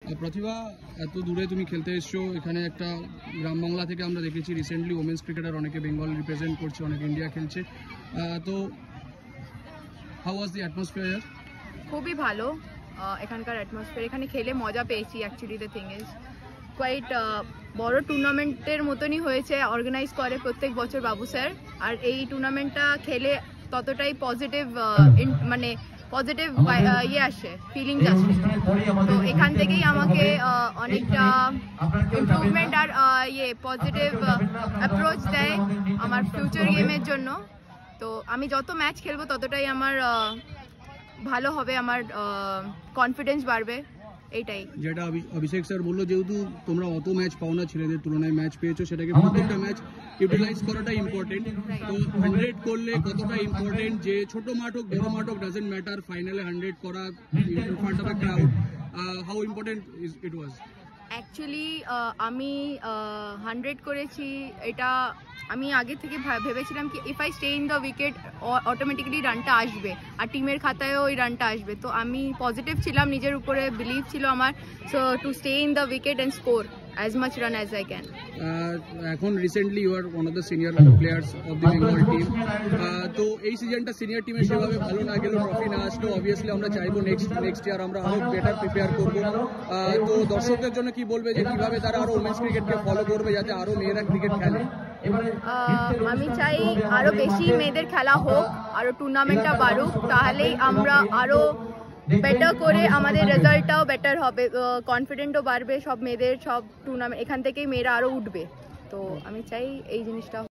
প্রতিভা, এত দূরে তুমি খেলতে এসছো, এখানে একটা গ্রাম বাংলা থেকে আমরা দেখেছি রিসেন্টলি ওমেন্স ক্রিকেটার অনেকে বেঙ্গল রিপ্রেজেন্ট করছে, অনেক ইন্ডিয়া খেলছে, তো হাউ ওয়াজ দি অ্যাটমসফিয়ার? খুবই ভালো এখানকার অ্যাটমসফিয়ার, এখানে খেলে মজা পেয়েছি। Actually the thing is quite বড় টুর্নামেন্টের মতনই হয়েছে, অর্গানাইজ করে প্রত্যেক বছর বাবু স্যার। আর এই টুর্নামেন্টটা খেলে ততটাই পজিটিভ মানে পজিটিভ ইয়ে আসে, ফিলিংস আসে। তো এখান থেকেই আমাকে অনেকটা ইমপ্রুভমেন্ট আর পজিটিভ অ্যাপ্রোচ দেয় আমার ফিউচার গেমের জন্য। তো আমি যত ম্যাচ খেলবো ততটাই আমার ভালো হবে, আমার কনফিডেন্স বাড়বে, এইটাই। যেটা অভিষেক স্যার বললো, যেহেতু তোমরা অত ম্যাচ পাও না, ছেলেদের তুলনায় ম্যাচ পেয়েছো, সেটাকে প্রত্যেকটা ম্যাচ ইউটিলাইজ করাটা ইম্পর্টেন্ট। তো 100 করলে কতটা ইম্পর্টেন্ট, যে ছোট মাঠ হোক বড় মাঠ হোক ডাজেন্ট ম্যাটার, ফাইনালে 100 করা in front of a crowd, how important it was? Actually আমি 100 করেছি, এটা আমি আগে থেকে ভেবেছিলাম কি if I stay in the wicket automatically রানটা আসবে, আর টিমের খাতায়ও ওই রানটা আসবে। তো আমি পজিটিভ ছিলাম, নিজের উপরে বিলিভ ছিল আমার, so to stay in the wicket and score as much run as I can. এখন recently you are one of the senior players of the Bengal team, তো এই সিজনটা সিনিয়র টিমে সেভাবে ভালো না গেলেও, ট্রফি না আসলেও অবভিয়াসলি আমরা চাইবো নেক্সট ইয়ার আমরা আরো বেটার প্রিপেয়ার করবো। তো দর্শকদের জন্য কি বলবে, যে কিভাবে তারা আরো ওমেন্স ক্রিকেটকে ফলো করবে যাতে আরো মেয়েরা ক্রিকেট খেলে? আমি চাই আরো বেশি মেয়েদের খেলা হোক, আরো টুর্নামেন্টটা বাড়ুক, তাহলেই আমরা আরো বেটার করে আমাদের রেজাল্টটাও বেটার হবে, কনফিডেন্টও বাড়বে সব মেয়েদের, সব টুর্নামেন্ট এখান থেকেই মেয়েরা আরো উঠবে। তো আমি চাই এই জিনিসটা।